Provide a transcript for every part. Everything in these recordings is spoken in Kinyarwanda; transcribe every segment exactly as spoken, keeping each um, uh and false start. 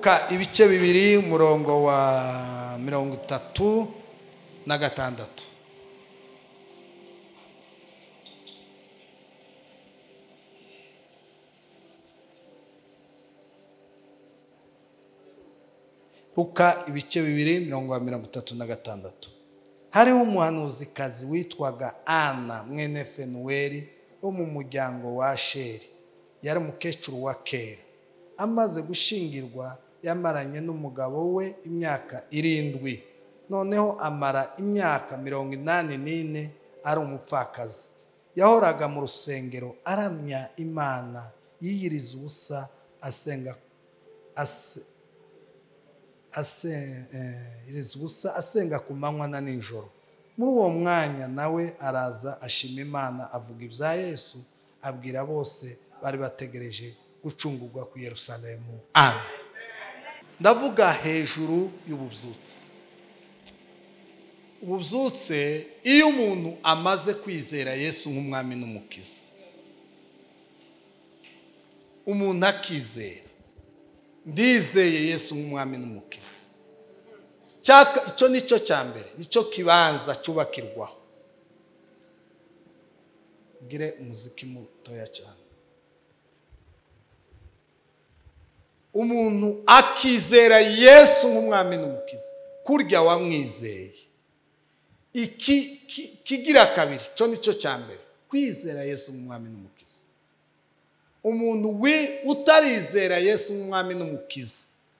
Luka ibice bibiri umurongo wa mirongo itatu na gatandatu. Luka ibice bibiri mirongo wa mirongo itatu na gatandatu. Hariho umuhanuzikazi witwaga Ana mwene Fenuweli wo mu muryango wa Asheri. Yari umukecuru wa kera. Amaze gushingirwa yamaranye n'umugabo we imyaka irindwi. Noneho amara imyaka mirongo inani n'ine ari umupfakazi. Yahoraga mu rusengero aramya Imana, yiyiriza ubusa, asenga ase ase ubusa asenga ku manywa na nijoro. Muri uwo mwanya nawe araza ashima Imana, avuga ibya Yesu, abwira bose bari bategereje gucungurwa ku Yerusalemu. Amen. Ndavuga hejuru y'ububyutse. Ububyutse iyo umuntu amaze kwizera Yesu nk'umwami n'umukiza, umuntu akizera ndizeye Yesu nk'umwami n'umukiza, cyaka icyo nicyo cyambere, nicyo kibanza cyubakirwaho. Ugire umuziki mutoya cyane. Umuntu akizera Yesu nk'umwami n'umukiza, kurya wamwizeye. Iki kigira kabiri, cyo nicyo cyambere, kwizera Yesu nk'umwami n'umukiza. Umuntu we utarizera Yesu nk'umwami n'umukiza,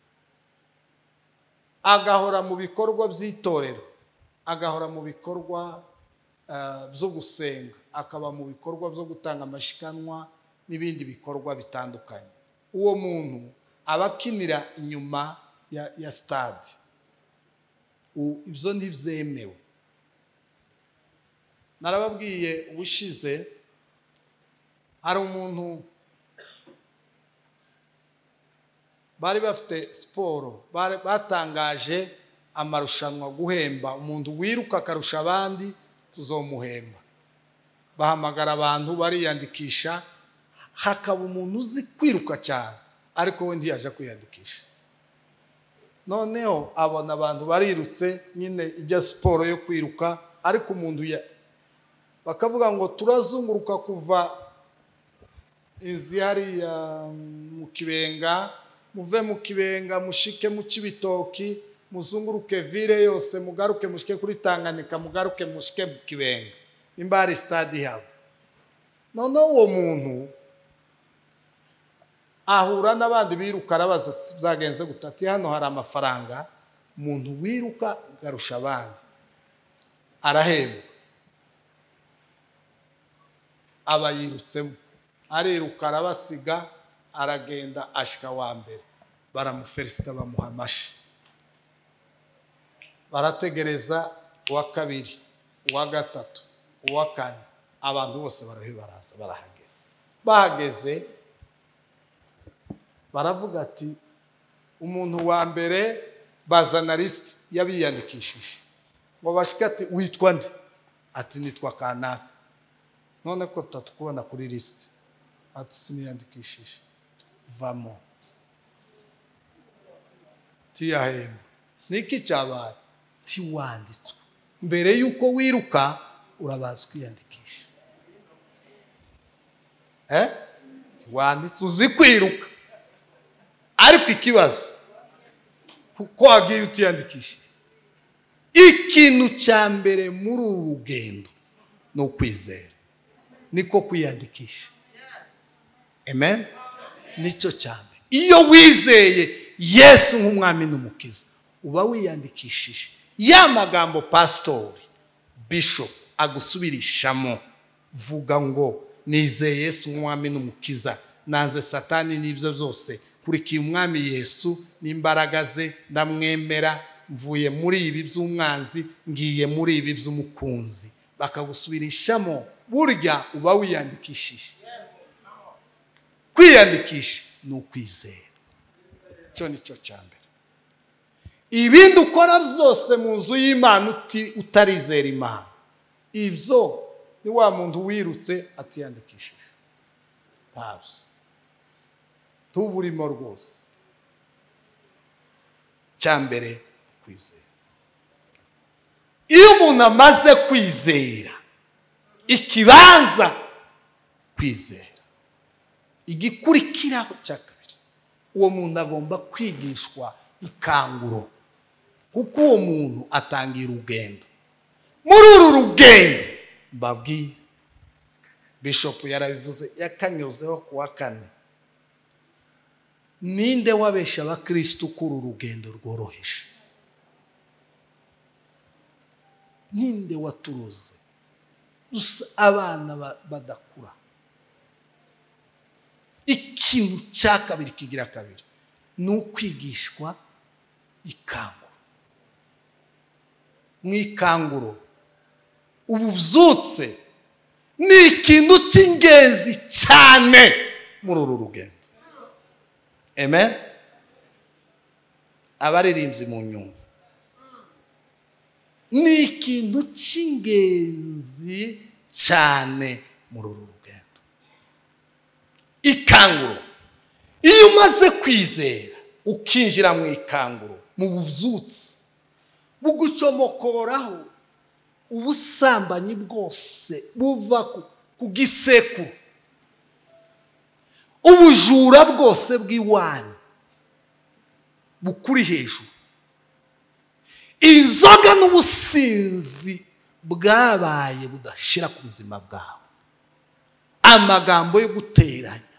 agahora mu bikorwa by'itorero, agahora mu bikorwa byo gusenga, akaba mu bikorwa byo gutanga amashikanwa n'ibindi bikorwa bitandukanye. Uwo muntu abakinira inyuma ya, ya stade. Ibyo ntibyemewe. Narababwiye ubushize hari umuntu bari bafite siporo, batangaje amarushanwa guhemba umuntu wiruka akarusha abandi tuzomuhemba. Bahamagara abantu bariyandikisha, hakaba umuntu uzi kwiruka cyane ariko we ntiyaje kwiyandikisha. Noneho abona abantu barirutse nyine ibya siporo yo kwiruka, ariko umuntu ya bakavuga ngo turazunguruka kuva inzi hariya mu Kibenga, muve mu Kibenga mushike mu Kibitoki, muzunguruke vire yose, mugaruke mushike kuri Tanganyika, mugaruke mushike mu Kibenga, imbari stade yabo. None uwo muntu ahura n'abandi biruka, arabaza byagenze gutati, hano hari amafaranga, umuntu wiruka garusha abandi arahembwa. Aba yirutsemo, ariruka arabasiga, aragenda ashika wa mbere, baramufelicita bamuha amashi. Barategereza uwa kabiri, uwa gatatu, uwa kane, abantu bose barahibaraza barahagera. Bahageze baravuga ati umuntu wa mbere bazana list yabiyandikishije, ngo bashika ati witwa nde? Ati nitwa kanaka. None ko tutakubona kuri list, ati siniyandikishije. Vamo tiyahemba. Niki cyabaye? Tiwanditswe. Mbere yuko wiruka urabaza kwiyandikisha. Eh? Wanditse uzi kwiruka, ariko ikibazo ko wagiye utiyandikishije. Ikintu cya mbere muri uru rugendo no kwizera, niko kwiyandikisha. Amen. Nicyo cyane. Iyo wizeye Yesu nk'umwami n'umukiza, uba wiyandikishije. Ya magambo pastor, bishop agusubirishamo, vuga ngo nizeye Yesu nk'umwami n'umukiza, nanze satani n'ibyo byose, kurikiye umwami Yesu n'imbaraga ze, ndamwemera, mvuye muri ibi by'umwanzi ngiye muri ibi by'umukunzi. Bakagusubirishamo, burya uba wiyandikishije. Kwiyandikisha ni ukwizera. Cyo nicyo cyambere. Ibindi ukora byose mu nzu y'Imana uti utarizera Imana, ibyo ni wa muntu wirutse atiyandikishije. Ntabwo tuburimo rwose. icyambere kwizera. Iyo umuntu amaze kwizera, ikibanza kwizera, igikurikiraho cya kabiri, uwo muntu agomba kwigishwa ikanguro, kuko uwo muntu atangira urugendo. Muri uru rugendo mbabwiye, Bishop yarabivuze yakanyuzeho kuwa kane, ninde wabesha abakristo kuri urugendo rworoheje? Ninde waturuze abana badakura? Ikintu cya kabiri kigira kabiri ni ukwigishwa ikanguro. Mwikanguro ububyutse ni ikintu cy'ingenzi cyane muri uru rugendo. Amen. Abaririmbyi mu nyumva, ni ikintu cy'ingenzi cyane muri uru rugendo. Ikanguro, iyo umaze kwizera ukinjira mu ikanguro, mu bubyutse bugucomokoraho ubusambanyi bwose buva ku gisekuru, ubujura bwose bw'iwanyu bukuri hejuru, inzoga n'ubusinzi bwabaye budashira ku buzima bwawe, amagambo yo guteranya,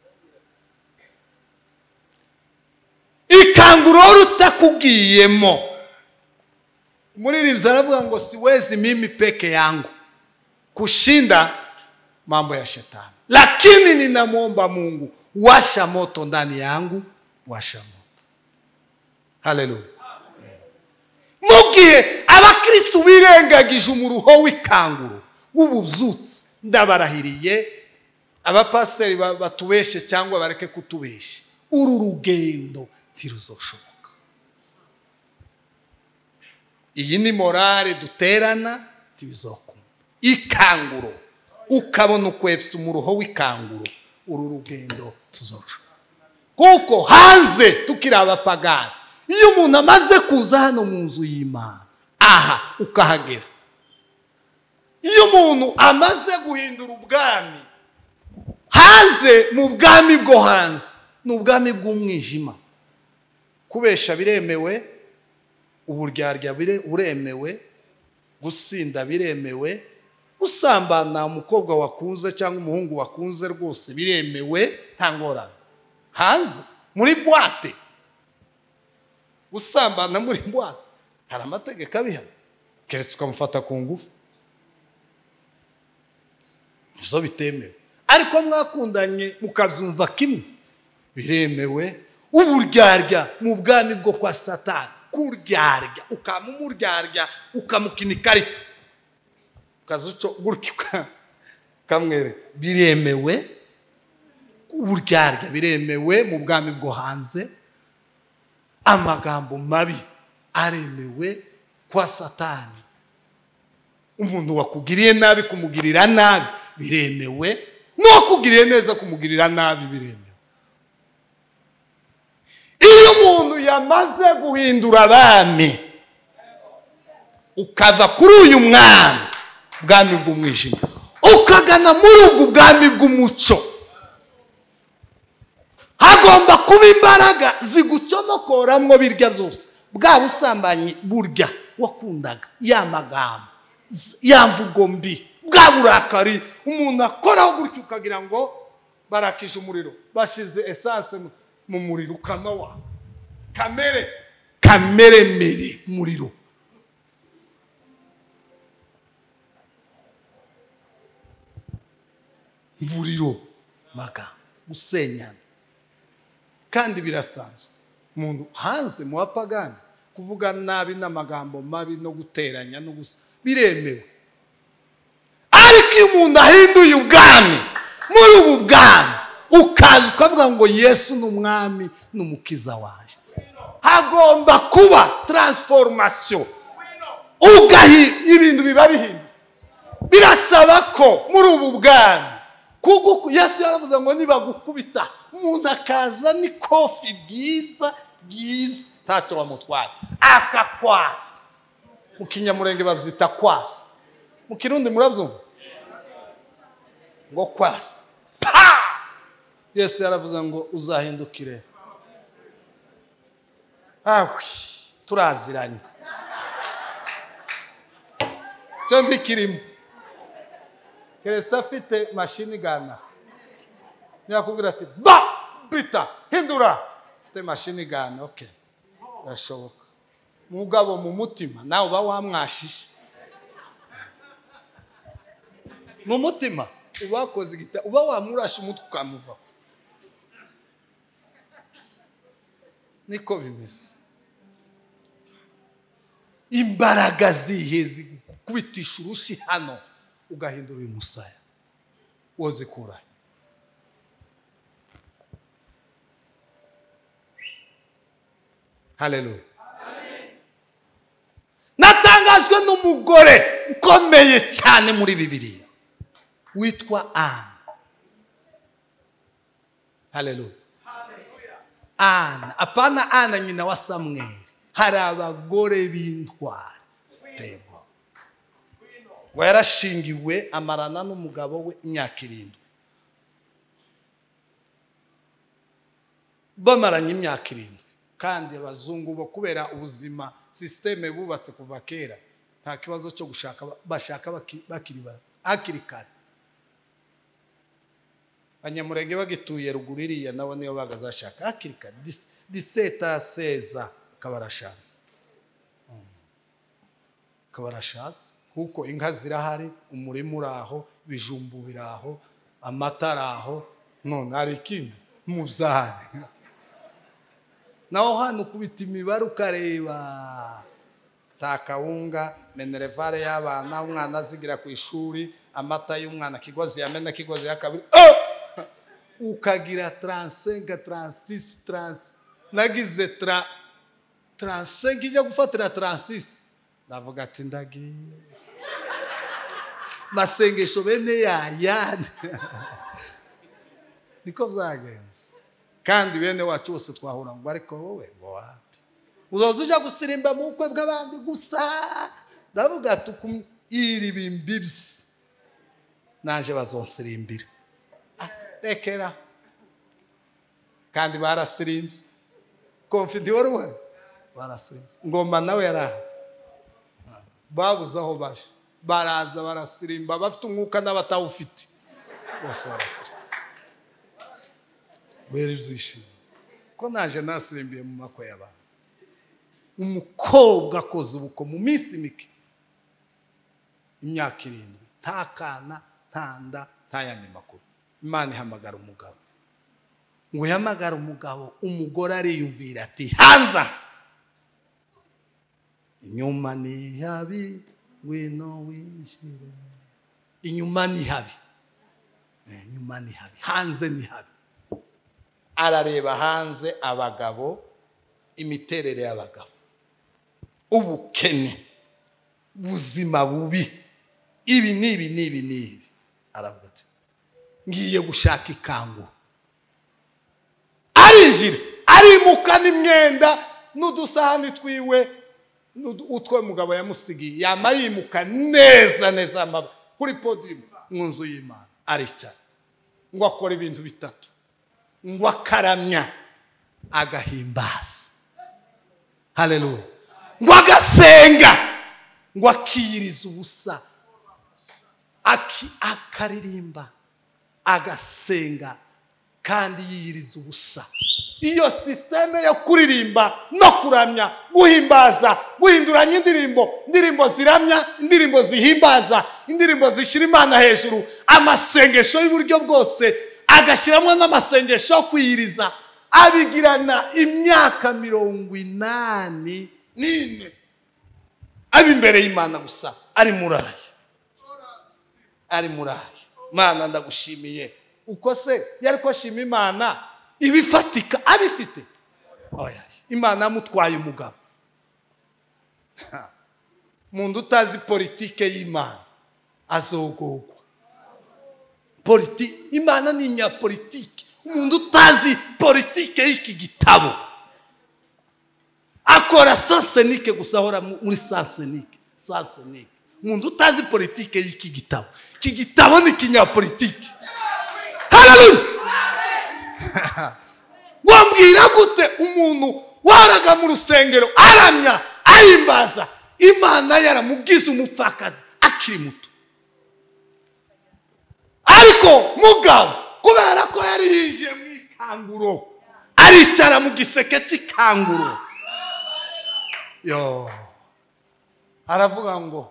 ikanguro rutakugiyemo. Muririmbyi aravuga ngo siwezi mimi peke yangu kushinda mambo ya shetani, lakini ninamwomba Mungu, washa moto ndani yangu, washa moto. Haleluya. Mugihe abakristo birengagije umuruho w'ikanguro w'ububyutse, ndabarahiriye abapasiteri batubeshe cyangwa bareke kutubesha, uru rugendo ntiruzoshoboka. Iyi ni morale duterana tibizokunda. Ikanguro ukabona ukwepsa umuruho w'ikanguro, uru rugendo tuzoca. Kuko hanze tukiri abapagani, iyo umuntu amaze kuza hano mu nzu y'Imana, aha ukahagera, iyo umuntu amaze guhindura ubwami hanze, mu bwami bwo hanze ni ubwami bw'umwijima. Kubesha biremewe, uburyarya buremewe, gusinda biremewe, gusambana umukobwa wakunze cyangwa umuhungu wakunze rwose biremewe, nta ngorane. Hanze muri boîte, gusambana muri boîte hari amategeko abihana, keretse ukamufata ku ngufu, ibyo bitemewe. Ariko mwakundanye mukabyumva kimwe, biremewe. Uburyarya mu bwami bwo kwa Satani, kuryarya ukamumuryarya ukamukina ikarita ukazuco gutyo kamwere, biremewe. Uburyarya biremewe mu bwami bwo hanze, amagambo mabi aremewe kwa Satani. Umuntu wakugiriye nabi kumugirira nabi biremewe, no kugiriye neza kumugirira nabi biremewe. Iyo umuntu yamaze guhindura abami ukava kuri uyu mwami bwami bw'umwijima ukagana muri ubwo bwami bw'umuco, hagomba kuba imbaraga zigucomokoramwo birya byose, bwa busambanyi burya wakundaga, ya magambo, ya mvugo mbi, bwa burakari umuntu akoraho gutyo ukagira ngo barakije umuriro, bashize essence mu muriro ukama wa kamere kamere mere muriro. Muriro maga gusenyana, kandi birasanzwe umuntu hanze mu bapagani kuvuga nabi n'amagambo mabi no guteranya no gusa biremewe. Ariko iyo umuntu ahinduye ubwami, muri ubu bwami ukaza ukavuga ngo Yesu ni umwami n'umukiza waje, hagomba kuba transformation, ugahi ibintu biba bihindutse. Birasaba ko muri ubu bwami, kuko Yesu yaravuze ngo nibagukubita umuntu akaza ni kofi bwiza bwiza ntacyo bamutwaye akakwasa. Mu Kinyamurenge babyita kwasa, mu Kirundi murabyumva ngo kwasa. Yesu yaravuze ngo uzahindukire. Awi turaziranye cyo ndikirimo keretse afite mashini gana yakubwira ati ba bita hindura afite mashini gana. Okay, birashoboka. Mugabo mu mutima nawe uba wamwashishe mu mutima uba wakoze igita uba wamurasha umutwe ukamuva. Niko bimeze. Imbaraga zihezi kubitisha urushi hano ugahindura uyu musaya wozikura. Haleluya. Natangajwe n'umugore ukomeye cyane muri Bibiliya witwa Ana. Haleluya. Ana, apana Ana nyina wa Samweli. Hari abagore b'intwari. Debo. We yarashingiwe amarana n'umugabo we imyaka irindwi. Bamaranye imyaka irindwi. Kandi abazungu bo kubera ubuzima systeme bubatse kuva kera nta kibazo cyo gushaka bashaka bakiri bakiri kare. Abanyamurenge bagituye ruguririya nabo niyo bagazashaka hakiri kare diseta seza kabarashatse kabarashatse kuko inka zirahari, umurimo uraho, bijumbu biraho, amataraho, none ari ikindi muzahari. Naho hano kubita imibare ukareba takawunga menerevare y'abana, umwana azigira ku ishuri, amata y'umwana kigozi yamena kigozi ya kabiri ukagira trente-cinq trente-six trente nagize tra trente-cinq ijya gufatira trente-six ndavuga ati ndagiye masengesho bene yayane niko byagenze. Kandi bene wacu bose twahura ngo ariko wowe ngo wapi uzoza ujya gusirimba mu bukwe bw'abandi gusa. Ndavuga ati iri bimbibisi naje bazonsirimbira rekera. Kandi barasirimbye konfidi wari wari barasirimbye ngoma nawe yaraha babuze aho baje baraza barasirimba bafite umwuka n'abatawufite bose barasirimba. Wera ibyishimo ko naje nasirimbiye mu mako y'abantu. Umukobwa akoze ubuko mu minsi mike imyaka irindwi ntakana ntanda ntayandi makuru. Imana ihamagara umugabo ngo yamagara umugabo, umugore ariyumvira ati hanza inyuma ni habi wino winjire. Inyuma ni habi, inyuma ni habi, hanze ni habi. Arareba hanze abagabo, imiterere y'abagabo, ubukene, buzima bubi, ibi nibi nibi nibi. Aravuga ati ngiye gushaka ikangu. Arinjira arimuka n'imyenda n'udusahani twiwe utwo mugabo yamusigiye yamayimuka neza neza kuri podium mu nzu y'Imana. Aricara ngo akora ibintu bitatu, ngo akaramya agahimbaza. Haleluya. Ngo agasenga, ngo akiyiriza ubusa, aki akaririmba agasenga kandi yiyiriza ubusa. Iyo systeme yo kuririmba no kuramya, guhimbaza, guhinduranya indirimbo, indirimbo ziramya, indirimbo zihimbaza, indirimbo zishira Imana hejuru, amasengesho y'uburyo bwose agashyiramo n'amasengesho yo kwiyiriza, abigirana imyaka mirongo inani n'ine abi imbere y'Imana gusa. Ari murayi, ari murayi. Mana ndagushimiye uko se yari ko ashima Imana ibifatika abifite. Oya, Imana yamutwaye umugabo. Mundu utazi politike y'Imana azogogwa. Politi Imana ni nya politike. Umuntu utazi politike y'iki gitabo akora sansenike gusa ahora muri sansenike sansenike. Umuntu utazi politike y'iki gitabo, iki gitabo ni kinyapolitike. Haleluya. Wambwira gute umuntu waraga mu rusengero aramya ayimbaza Imana yaramugize umupfakazi akiri muto, ariko mugabo kubera ko yari yinjiye mu ikanguro aricara mu giseke cy'ikanguro, yo aravuga ngo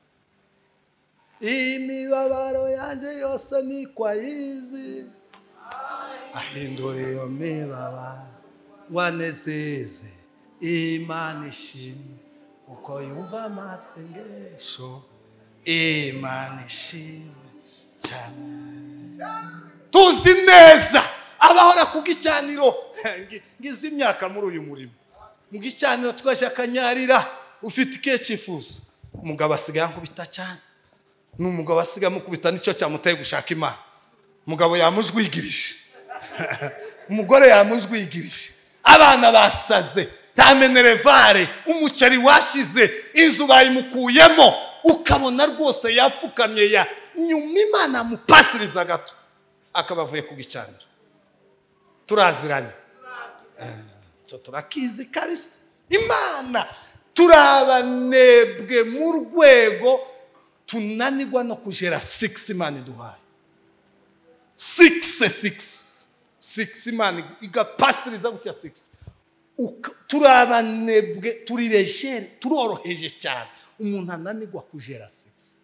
imibabaro yanjye yose ni kwa yizi, ahindura iyo mibabaro wanezeze Imana ishimwe uko yumva amasengesho. Imana ishimwe cyane. Tuzi neza abahora ku gicaniro, ngize imyaka muri uyu murimo, mu gicaniro twaje akanyarira ufite ikihe cyifuzo, umugabo asigaye ankubita cyane, n'umugabo asigaye amukubita nicyo cyamuteye gushaka Imana. Umugabo yamujwigirije, umugore yamujwigirije, abana basaze, tamenerevare, umuceri washize, inzu bayimukuyemo, ukabona rwose yapfukamye ya nyuma Imana mupasiriza gato akabavuye ku gicaniro. Turaziranye, cyo turakizi kabisa. Imana turabanebwe mu rwego tunanirwa no kujera six Imana duhaye six six six Imana igapasiriza gutya six. Turabanebwe, turireje, turoroheje cyane umuntu ananirwa kujera six.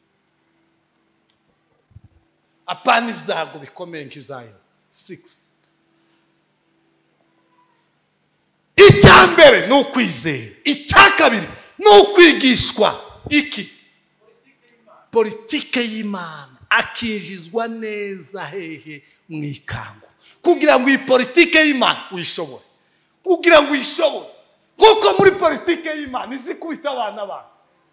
Apana ibyago bikomeye nk'ibyayo six. Icya mbere ni ukwizera, icya kabiri ni ukwigishwa iki politike y'Imana, akinjizwa neza hehe mu ikangu, kugira ngo iyi politike y'Imana uyishobore, kugira ngo uyishobore, kuko muri politike y'Imana izi kubita abana ba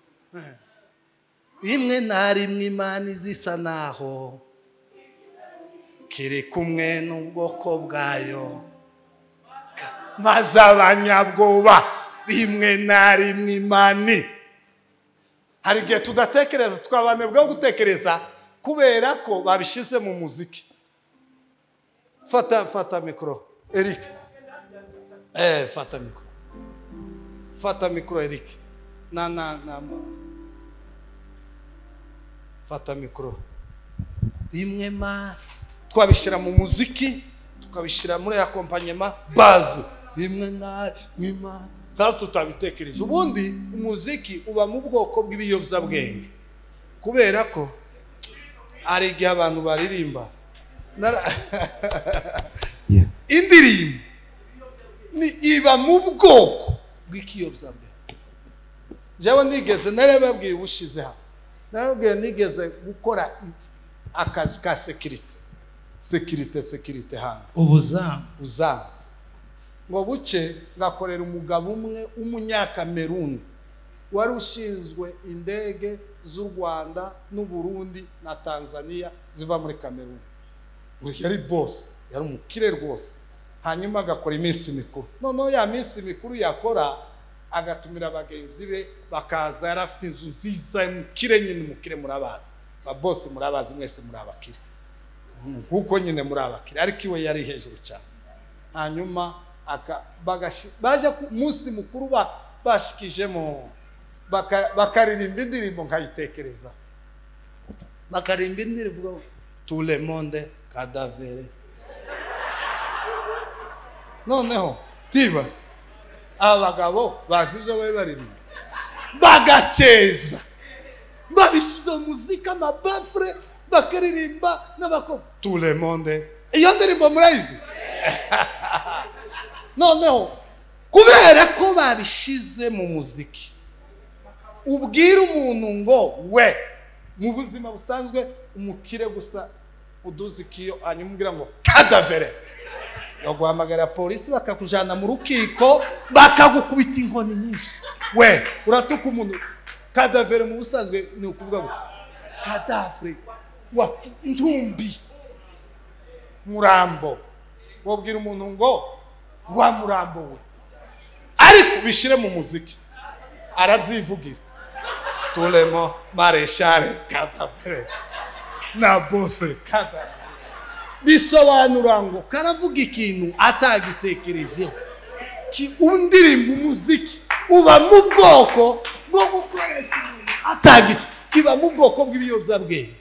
rimwe na rimwe Imana izisa naho kiri kumwe n'ubwoko bwayo, maze abanyabwoba rimwe na rimwe Imana. Hari igihe tudatekereza, twabanebwa gutekereza kubera ko babishize mu muziki. Fata fata mikro Eric, eh fata mikro, fata mikro Eric, na na na fata mikro. Rimwe ma twabishira mu muziki, tukabishira muri accompagnement base, rimwe na Imana kandi tutabitekereje. Ubundi umuziki uba mu bwoko bw'ibiyobyabwenge, kubera ko ari igihe abantu baririmba yes, indirimbo ni iba mu bwoko bw'ikiyobyabwenge. Jewe nigeze narebabwiye ubushize ha, narabwiye nigeze gukora akazi ka security security security hanze ubuzamu uzamu, ngo buce ngakorera umugabo umwe w'umunyakameruni wari ushinzwe indege z'u Rwanda n'u Burundi na Tanzania ziva muri Kameruni. Ngo yari boss, yari umukire rwose. Hanyuma agakora iminsi mikuru, noneho ya minsi mikuru yakora agatumira abagenzi be bakaza. Yari afite inzu nziza y'umukire, nyine umukire murabazi, ba boss murabazi mwese muri abakire, kuko nyine muri abakire, ariko iwe yari hejuru cyane. Hanyuma aka bagashi baje ku munsi mukuru ba bashikijemo bakaririmba indirimbo nkayitekereza, bakarimba indirimbo tout le monde cadavere. Noneho tibas abagabo bazivyo babe baririmba bagaceza, babishize muzika mabafre bakaririmba n'abako tout le monde. Iyo ndirimbo murayizi? Noneho kubera ko babishize mu muziki, ubwira umuntu ngo we mu buzima busanzwe umukire gusa uduzi kiyo, anyumubwira ngo cadavere, yo guhamagara polisi bakakujana mu rukiko bakagukubita inkoni nyinshi. We uratuka umuntu cadavere mu busanzwe ni ukuvuga ngo cadavre wa intumbi, murambo. Wobwira umuntu ngo wa murambo we, ariko ariko bishire mu muziki arabyivugira tulemo mareshare kadavere na bose kada bisobanura ngo karavuga ikintu atagitekerejeho ki undirimba umuziki uba mu bwoko bwo gukoresha ibintu atagite kiba mu bwoko bw'ibiyobyabwenge.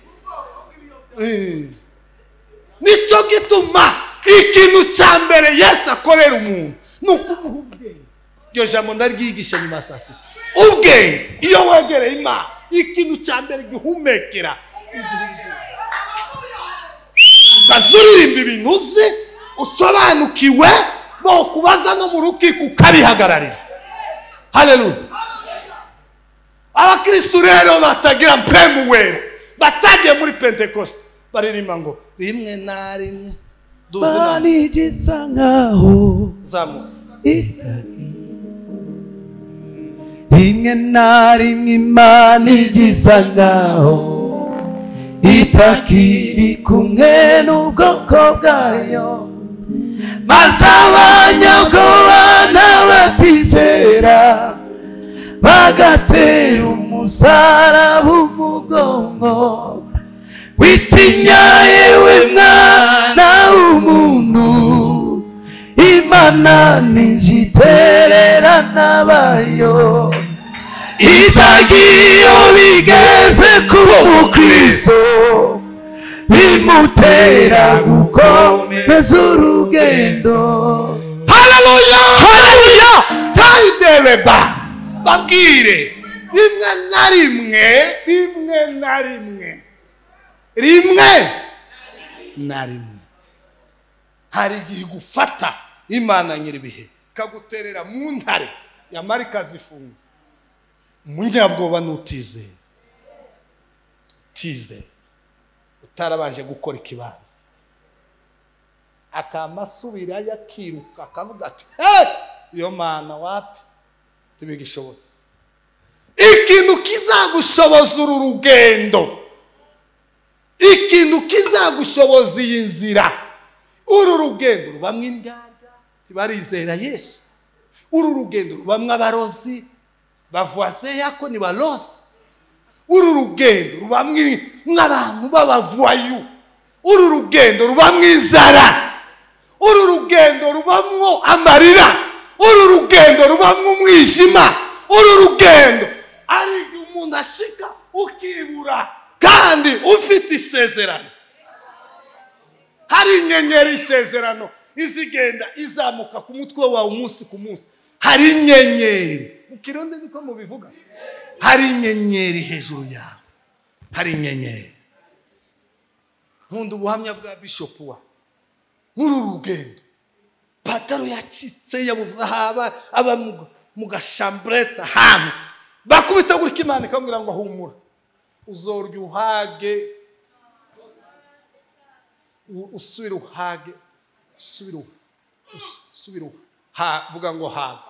Nicyo gituma ikintu cya mbere Yesu akorera umuntu ni ukumuha ubwenge. Iryo jambo ndaryigisha nyuma saa sita. Ubwenge iyo wegereye Imana ikintu cya mbere gihumekera ukazuririmba ibintu uzi usobanukiwe bo kubaza no mu rukiko ukabihagararira. Haleluya. Abakristo rero batagira mpemu wera batagiye muri Pentecost baririmba ngo rimwe na rimwe Bani gisa nkaho zamu rimwe na rimwe Imana igisa nkaho itakiri kumwe n'ubwoko bwayo, maze abanyabwoba n'abatizera bagatera umusaraba umugongo. Witinya yewe mwana w'umuntu, Imana ntizitererana bayo. Izagiyo bigeze ku Mukristo bimutera gukomeza urugendo. Haleluya, haleluya. Taideleba bagire rimwe na rimwe, rimwe na rimwe, rimwe na rimwe hari igihe gufata Imana nyiribihe kaguterera mu ntare ya marika zifunga. Umunyabwoba nutizeye tize utarabanje gukora ikibanza akamasubira yakiruka akavuga ati hey iyo Mana wapi tibigishobotse. Ikintu kizagushoboza uru rugendo, ikintu kizagushoboza iyi nzira, uru rugendo rubamwe inganda barizera Yesu, uru rugendo rubamwe abarozi bavuase yako ni balosi, uru rugendo rubamwe nk'abantu b'abavayu, uru rugendo rubamwe inzara, uru rugendo rubamwo amarira, uru rugendo rubamwe umwijima, uru rugendo ari umuntu ashika ukibura kandi ufite isezerano. Hari inyenyeri isezerano izigenda izamuka ku mutwe wawe umunsi ku munsi. Hari inyenyeri mu Kirundi niko mubivuga, hari inyenyeri hejuru yawe, hari inyenyeri. Nkunda ubuhamya bwa Bishop wa muri rugendo pataro yacitse yabuzahaba aba mu gashambreta hano bakubita guri Imana ikamubwira ngo humura uzorya uhage usubira uhage usubira usubira ha vuga ngo ha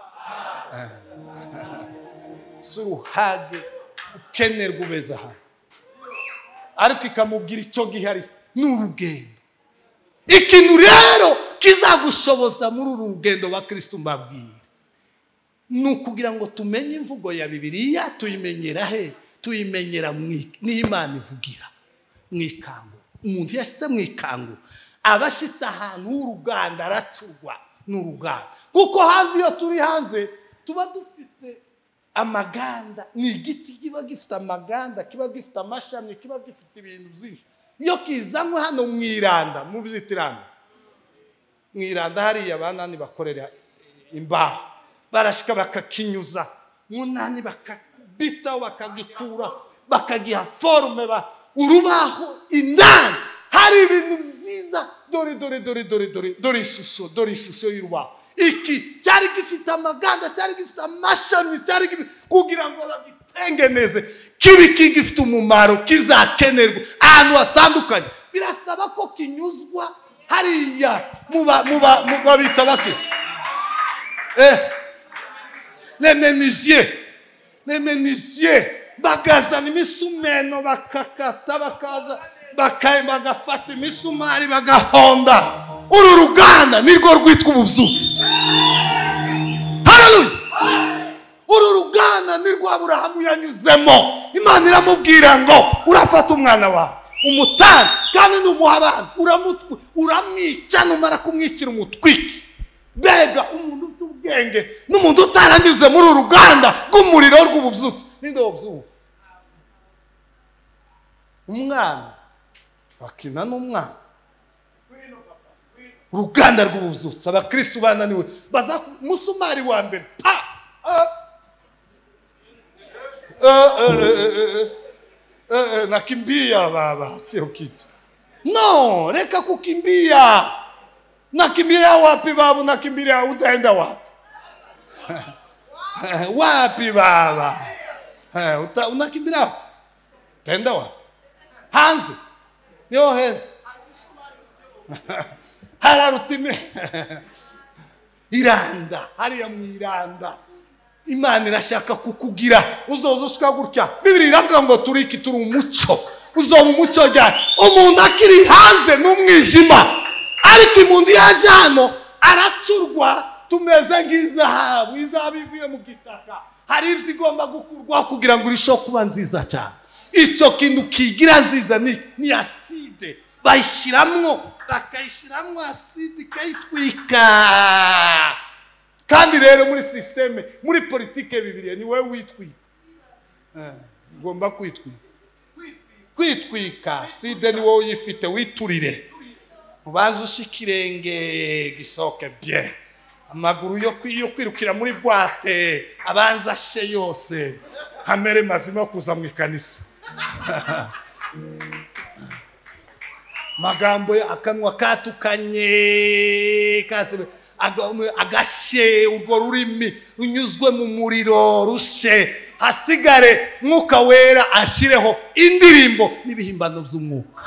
usubira uhage ukenerwa ubeza ha ariko ikamubwira icyo gihari n'urugendo. Ikintu rero kizagushoboza muri uru rugendo ba Kristo mbabwira nukugira ngo tumenye imvugo ya Bibiliya, tuyimenyera he, tuyimenyera n'Imana ivugira mwikango. Umuntu yashitse mwikango abashitse ahantu h'uruganda aracurwa n'uruganda, kuko hazi iyo turi hanze tuba dufite amaganda. Ni igiti kiba gifite amaganda, kiba gifite amashami, kiba gifite ibintu byinshi. Iyo kizamwe hano mwiranda mu bizitirano, mwiranda hari abanani bakorera imbaho barashika bakakinyuza munani bakabita bakagikura bakagiha forme ba urubaho indani hari ibintu byiza. Dore dore dore dore dore dore ishusho, dore ishusho y'urubaho. Iki cyari gifite amaganda, cyari gifite amashami, cyari kugira ngo bagitengeneze kibi kigifite umumaro kizakenerwa ahantu hatandukanye. Birasaba ko kinyuzwa hariya muba muba mubita bake eh les menuisiers, les menuisiers bagazana imisumeno bakakata bakaza bakaye bagafata imisumari bagahonda. Uru ruganda nirwo rwitwa ububyutsi. Haleluya. Aburahamu yanyuzemo. Imana iramubwira ngo urafata umwana wawe umutanga kandi n'umuha abana uramutwe uramwica numara kumwicira umutwiki. Bega umuntu ufite ubwenge n'umuntu utaranyuze muri uruganda rw'umuriro rw'ububyutse ninde wobyumva? Umwana bakina n'umwana uruganda rw'ububyutse. Abakristo bananiwe baza musumari wa mbere pa nakimbia baba, sio kitu. No, reka kukimbia. Nakimbia wapi babu? Nakimbia utaenda wapi? Wapi baba? Uta unakimbia wapi? Utaenda wapi? Hanze. Yo heze. Hararutime. Iranda, hariya mu Iranda. Imana irashaka kukugira uzoza ushaka gutya. Bibiri iravuga ngo turiki turi umuco. Uzoba umuco cyane. Umuntu akiri hanze n'umwijima. Ariko imuntu yaje hano aracurwa tumeze nk'izahabu. Izahabu ivuye mu gitaka. Hari ibyo igomba gukurwa kugira ngo irisho kuba nziza cyane. Icyo kintu kigira nziza ni ni acide. Bayishiramwo, bakayishiramwo acide kayitwika. Kandi rero muri systeme, muri politike bibiri ni wewe witwika. Eh, ngomba kwitwika. Kwitwika, side ni wowe yifite witurire. Mubazo ushikirenge gisoke bien. Amaguru yo kwiyo kwirukira muri boîte, abanza she yose. Hamere mazima kuza mu ikanisa. Magambo akanwa katukanye kasebe agashe urwo rurimi runyuzwe mu muriro rushe hasigare mwuka wera ashireho indirimbo n'ibihimbano by'umwuka.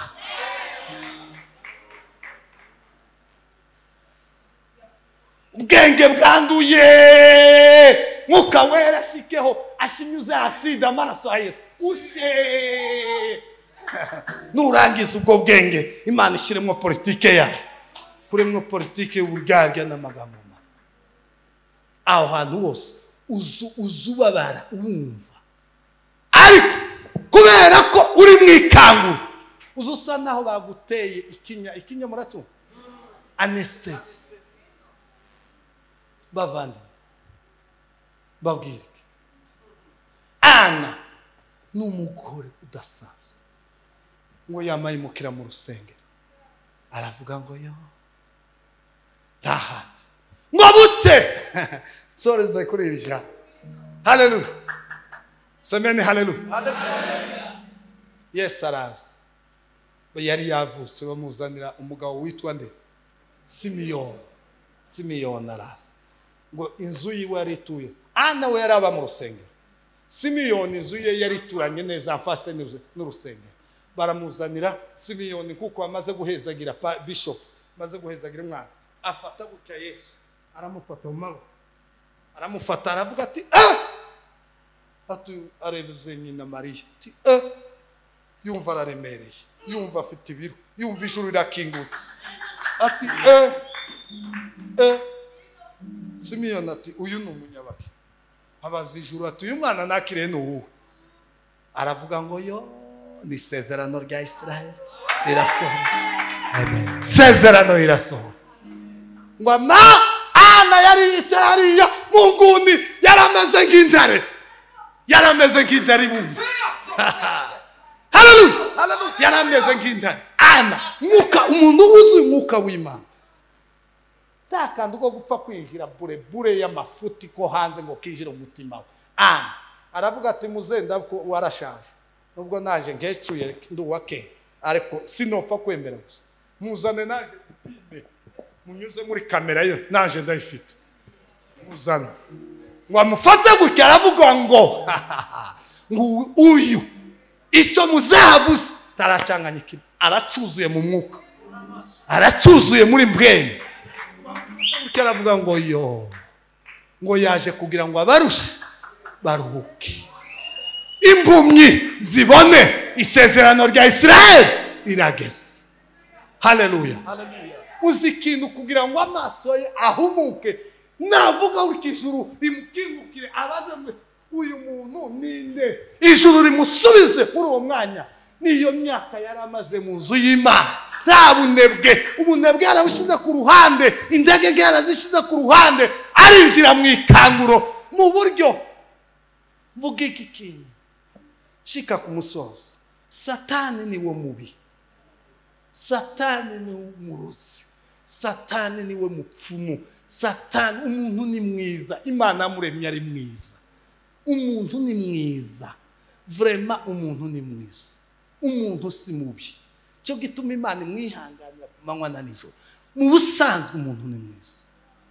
Ubwenge bwanduye mwuka wera ashikeho ashinyuze acide amaraso ya Yesu ushe. Nurangiza ubwo bwenge Imana ishiremo politike yayo. Kuremwo politike y'uburgarya n'amagambo ma. Aho hantu hose uzu uzubabara wumva. Ariko kubera ko uri mwikangu uzusa naho baguteye ikinya ikinya muratu anesthesia. Bavandi babwire Ana n'umugore udasanzwe ngo yamayimukira mu rusenge aravuga ngo yo tahandi ngo butse soreze kuri irija. Haleluya, semeni haleluya, haleluya. Yes arazi yari yavutse bamuzanira umugabo witwa nde Simiyoni. Simiyoni arazi ngo inzu yiwe yari ituye. Ana we yari aba mu rusenge. Simiyoni inzu ye yari ituranye neza afase n'urusenge. Baramuzanira Simiyoni kuko amaze guhezagira bishop, maze guhezagira umwana afata gutya Yesu aramufata mu mago aramufata aravuga ati ah atu arebuze nyina Mariya ati ah yumva araremereye yumva afite ibiro yumva ijuru rirakingutse ati eh eh Simiyoni ati uyu ni umunyabaki abaza ijuru ati uyu mwana nakire n'uwo aravuga ngo yo ni sezerano rya Israel rirasohoye. Amen. Sezerano rirasohoye. Ngoma Ana yari itariya munguni yarameze nk'intare yarameze nk'intare bunzi. Haleluya, haleluya. Yarameze nk'intare. Ana mwuka umuntu wuzuye umwuka w'Imana. Takandi uko gupfa kwinjira bure bure y'amafuti ko hanze ngo kinjira umutima we. Ana aravuga ati muzenda ko warashaje. Nubwo naje ngecuye nduwake ariko sinopfa kwemera gusa. Muzane naje upime. Munyuze muri kamera yo naje ndayifite. Muzana. Ngo amufata gutya aravuga ngo ngo uyu icyo muzavuze taracanganyikira aracuzuye mu mwuka. Aracuzuye muri mbwene. Gutya aravuga ngo yo ngo yaje kugira ngo abarushe baruhuke. Impumyi zibone isezerano rya Israel rirageze. Haleluya, haleluya. Uzikintu kugira ngo amaso ye ahumuke navuga urikijuru rimukingukire abaze mwese uyu muntu ninde ijuru rimusubize muri uwo mwanya. Niyo myaka yari amaze mu nzu y'Imana, nta bunebwe, ubunebwe yarabushize ku ruhande, indege yarazishize ku ruhande, arinjira mu ikanguro mu buryo vuga iki kintu shika ku musozo. Satani ni wo mubi, Satani ni umurozi, Satani ni we mupfumu, Satani. Umuntu ni mwiza, Imana yamuremye ari mwiza. Umuntu ni mwiza, vraiment umuntu ni mwiza, umuntu si mubi. Cyo gituma Imana imwihanganira ku manywa na nijoro. Mu busanzwe umuntu ni mwiza.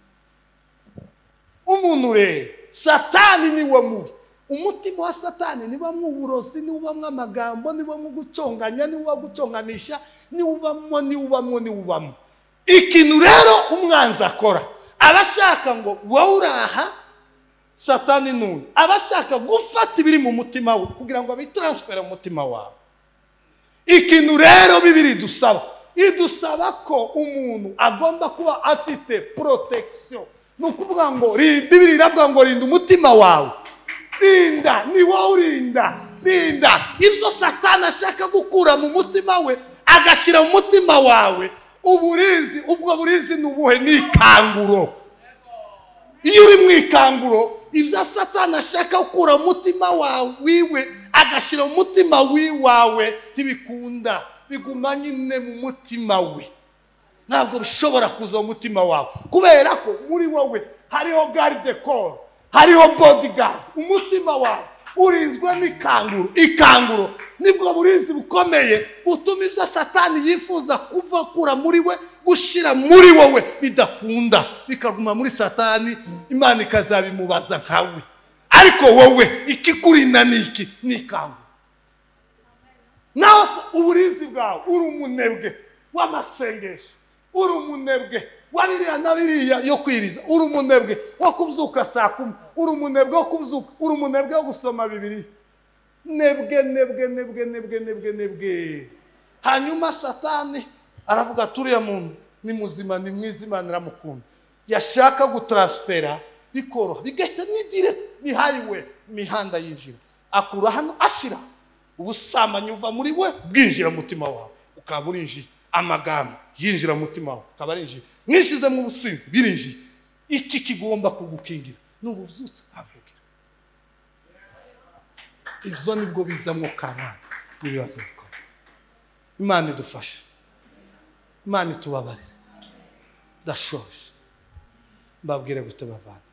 Umuntu re Satani ni we mubi. Umutima wa Satani niba mwuburozi, niba mwamagambo, niba muguconganya, niba guconganisha, niubamo niubamo niubamo. Ikintu rero umwanzi akora, abashaka ngo wowe uraha, Satani nuni abashaka gufata ibiri mu mutima we kugira ngo abitransfere mu mutima wawe. Ikintu rero Bibiri dusaba, idusaba ko umuntu agomba kuba afite protection. Nukuvuga ngo Bibiri iravuga ngo rinda umutima wawe, rinda, ni wowe urinda, rinda ibyo Satani ashaka gukura mu mutima we agashira mu mutima wawe. Uburinzi, ubwo burinzi nubuhe? Ni ikanguro. Iyo uri mu ikanguro, ibyo Satani ashaka gukura mu mutima wawe wiwe agashira mu mutima wiwawe tibikunda, biguma nyine mu mutima we, ntabwo bishobora kuza mu mutima wawe, kubera ko muri wowe hariho garde corps, hariho bodyguard. Umutima wawe urinzwe n'ikanguro. Ikanguro nibwo burinzi bukomeye butuma ibyo Satani yifuza kuva kura muri we gushira muri wowe bidakunda, bikaguma muri Satani. Imana ikazabimubaza nkawe, ariko wowe ikikurinda niki? Ni ikanguro. Nawe uburinzi bwawe uri umunebwe w'amasengesho, uri umunebwe wabiriya nabiriya yo kwiriza, uri umunebwe wo kubyuka saa kumi, uri umunebwe wo kubyuka, uri umunebwe wo gusoma Bibiri. Nebwe nebwe nebwe nebwe nebwe nebwe. Hanyuma Satani aravuga turiya muntu ni muzima, ni mwiza, Imana iramukunda. Yashaka gutransfera bikoroha, bigahita ni direct, ni highway, imihanda yinjira, akura hano ashira ubusambanyi uva muri we bwinjira mu mutima wawe, ukaba urinjiye. Amagambo yinjira mu mutima wawe, ukaba arinjiye. Mwishize mu businzi birinjiye. Iki kigomba kugukingira n'ububyutse avugira. Ibyo nibwo bizamwo karande n'ibibazo bikora. Imana idufashe, Imana itubabarire. Dashoje mbabwire gute bavana.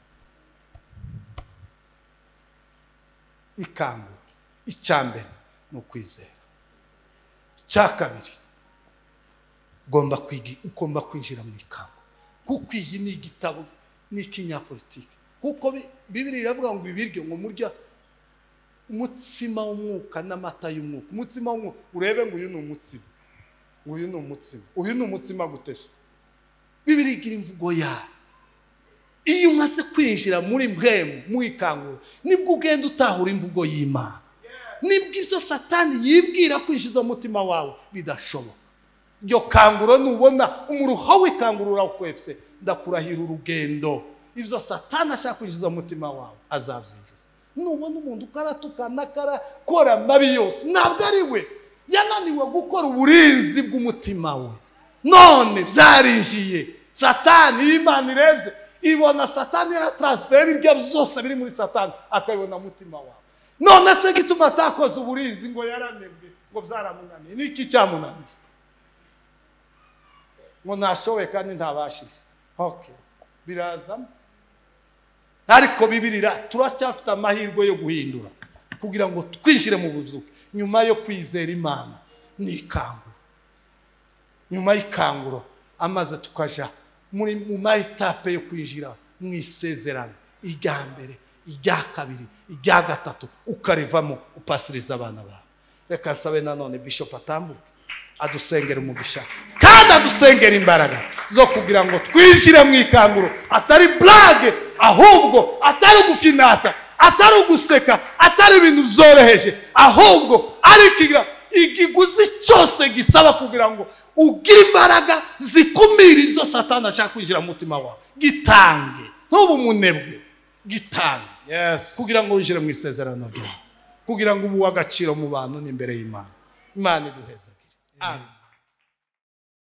Ikango icyambere no kwizera, cya kabiri ugomba kwigi, ugomba kwinjira mu ikango, kuko iyi ni igitabo n'ikinyapolitiki. Kuko Bibiri iravuga ngo ibiryo ngo murya umutsima w'umwuka n'amata y'umwuka. Umutsima w'umwuka urebe ngo uyu ni umutsima, uyu ni umutsima, uyu ni umutsima gutesha. Bibiri igira imvugo yayo. Iyo umaze kwinjira muri mpemu mu ikanguro, nibwo ugenda utahura imvugo y'Imana. Nibwo ibyo Satani yibwira kwinjiza mu mutima wawe bidashoboka. Ryo kanguro nubona umuruho w'ikanguro urawukwepse, ndakurahira urugendo ibyo Satani ashaka kwinjiza mu mutima wawe azabyinjiza. Nubona umuntu ukaratukana karakora mabi yose, ntabwo ari we, yananiwe gukora uburinzi bw'umutima we, none byarinjiye. Satani Imana irebye ibona Satani ya transfer ibyo byose biri muri Satani akabibona mutima wawe. None se gituma atakoze uburinzi ngo yaranebwe ngo byaramunaniye? Niki cyamunaniye? Ngo nashowe kandi ntabashije. Okay, biraza. Ariko Bibirira turacyafite amahirwe yo guhindura kugira ngo twinjire mu buzuke nyuma yo kwizera Imana. Ni ikanguro. Nyuma y'ikanguro amaze tukaja muri mu mahitape yo kwinjira mu isezerano, ijya mbere, ijya kabiri, ijya gatatu, ukarivamo upasiriza abana bawe. Reka sabe nanone Bishop atambuke adusengera umugisha kandi adusengera imbaraga zo kugira ngo twinjire mu ikanguro, atari blague, ahubwo atari gufinata, atari uguseka, atari ibintu byoroheje, ahubwo ari kigira igiguzi cyose gisaba kugira ngo ugire imbaraga zikumira ibyo Satani ashaka kwinjira mu mutima wawe. Gitange, ntubu munebwe, gitange. Yes. kugira ngo winjire mu isezerano ryawe, kugira ngo ubu w'agaciro mu bantu n'imbere y'Imana. Imana iduhezagire. Amen.